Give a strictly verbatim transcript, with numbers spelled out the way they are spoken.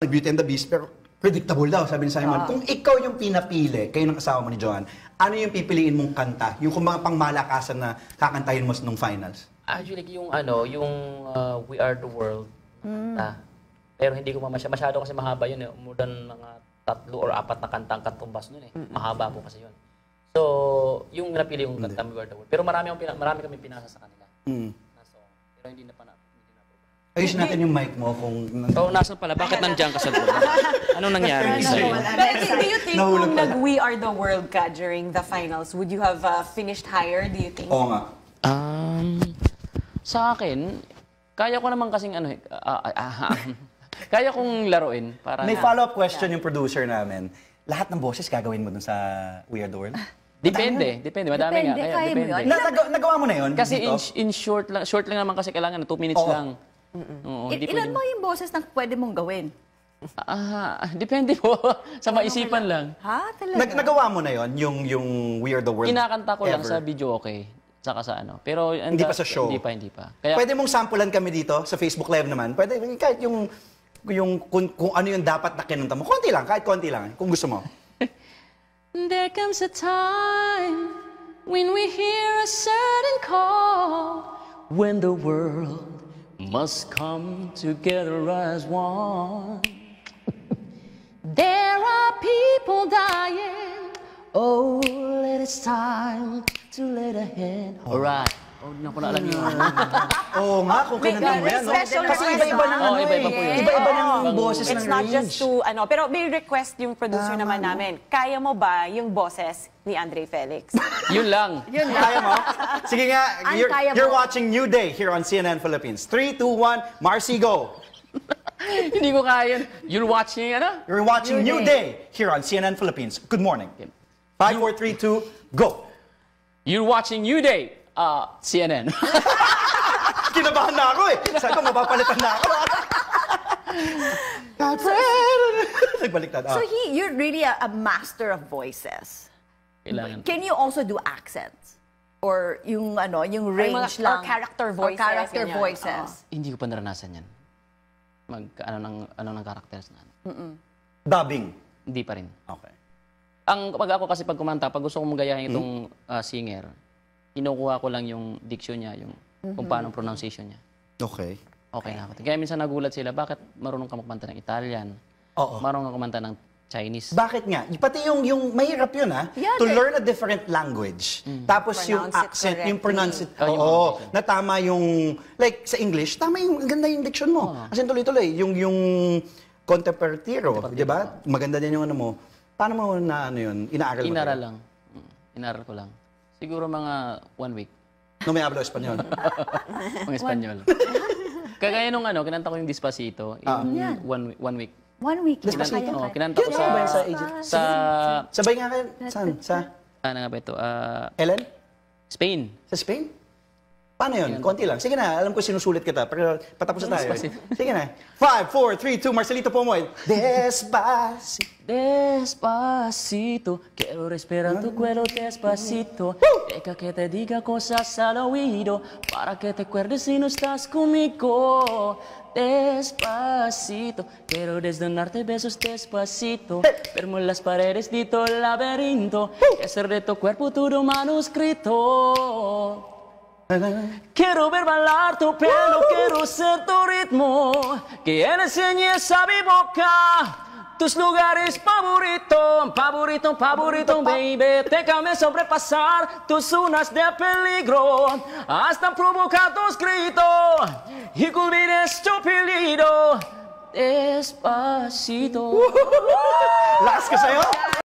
Beauty and the Beast, pero predictable daw, sabi ni Simon. Uh, Kung ikaw yung pinapili, kayo ng kasama mo ni Joanne, ano yung pipiliin mong kanta? Yung kung mga pangmalakasan na kakantahin mo nung finals? Actually, yung ano, yung uh, We Are the World. Mm. Ah, pero hindi ko mamasya. Masyado kasi mahaba yun eh. More than mga tatlo or apat na kantang katumbas nun eh. Mahaba po kasi yun. So, yung napili yung kanta, We Are the World. Pero marami, pina, marami kami pinasa sa kanila. Mm. Na song. Pero hindi na pa na. Ayusin natin yung mic mo kung... Oo, oh, nasa pala. Bakit nandiyan ka sa loob? Anong nangyari sa'yo? But do you think kung nag-We Are the World ka during the finals, would you have uh, finished higher, do you think? Oo nga. Um, sa akin, kaya ko naman kasing ano, uh, uh, uh, kaya kong laruin. Para May follow-up question yung producer namin. Lahat ng boses gagawin mo dun sa We Are the World? Depende, depende. Madami nga. Kaya, kaya depende. mo yun. Na, nagawa, nagawa mo na yun? Kasi in, dito? in short lang, short lang naman kasi kailangan, two minutes Oo. lang. Oo, Il ilan mo yung boses na pwede mong gawin? Ah, depende po. Sa maisipan lang. Ha? Talaga? Nag nagawa mo na yon yung, yung We Are the World Kinakanta ko lang ever. sa video okay. Saka sa ano. Pero Hindi pa sa show? Hindi pa, hindi pa. Kaya, Pwede mong sampulan kami dito sa Facebook Live naman. Pwede, kahit yung, yung kung, kung ano yung dapat na kinanta mo. Konti lang, kahit konti lang, kung gusto mo. There comes a time when we hear a certain call, when the world must come together as one. There are people dying. Oh, it's time to let a hand. Alright. Oh, hindi ko na alam yun. Oo nga, kung kinanta mo yan, no? Kasi iba-iba ng Oo, ano iba-iba eh. po yun. Iba-iba ng Ibang- boses ng It's not range. just to, ano, pero may request yung producer naman namin. Kaya mo ba yung boses ni Andre Felix? Yun lang. Yun lang. Kaya mo? Sige nga, Ang you're, kaya mo. you're watching New Day here on C N N Philippines. three, two, one, Marcy, go! Hindi ko kaya yun. You're watching, ano? You're watching New New Day here on C N N Philippines. Good morning. five, four, three, two, go! You're watching New Day. Uh, C N N. Kinabahan na ako eh. Sabi ko, mapapalitan na ako. Nagbaliktad. So Ah. he, you're really a, a master of voices. Kailangan. Can you also do accents? Or yung ano, yung Ay, mga- range lang? or character Or voices, character ganyan. voices. Hindi ko pa naranasan yan. Mag, ano ng, ano ng characters na. ano. Dubbing. Hindi pa rin. Okay. Ang pag ako kasi pag kumanta, pag gusto kong magayahin itong uh, singer, kinukuha ko lang yung diction niya, yung kung paano ang pronunciation niya. Okay. Okay na ako. Kaya minsan nagulat sila, bakit marunong ka kumanta ng Italian? Oo. Marunong ka kumanta ng Chinese? Bakit nga? Pati yung, yung mahirap yun ha, Yeah, to they- learn a different language. Tapos yung Pronounce it accent, yung correctly. pronounce it, Oh, yung oo, pronunciation. na tama yung, like sa English, tama yung, ang ganda yung diction mo. Kasi tuloy-tuloy, yung, yung contemportero, di ba? Maganda din yung ano mo. Paano mo na ano yun, inaaral mo? Inaral kayo? lang. Mm, Inaral ko lang. Siguro mga one week. No may hablo Espanyol. Mga Espanyol. Kagaya nung ano, kinanta ko yung Despacito in Yan. one, one week. One week. Despacito? Oo, kinanta ko Yun, sa, ano ba yun sa Egypt? sa, Sabay nga kayo, saan? Sa ano nga ba ito? Ah, Ellen? Spain. Sa Spain? Paano yun? Konti lang. Sige na, alam ko sinusulit kita, pero patapos na tayo. Despacito. Sige na. five, four, three, two, Marcelito Pomoy. Despacito. Despacito, quiero respirar tu cuero despacito. Deja que te diga cosas al oído, para que te acuerdes si no estás conmigo. Despacito, quiero desnudarte besos despacito. Vermo las paredes de todo el laberinto, y hacer de tu cuerpo todo manuscrito. Quiero ver bailar tu pelo, quiero ser tu ritmo, que enseñes a mi boca tus lugares favoritos, favorito, favorito, baby. Déjame sobrepasar tus zonas de peligro, hasta provocar tus gritos y que olvides tu peligro. Despacito. Lakas ka sa'yo?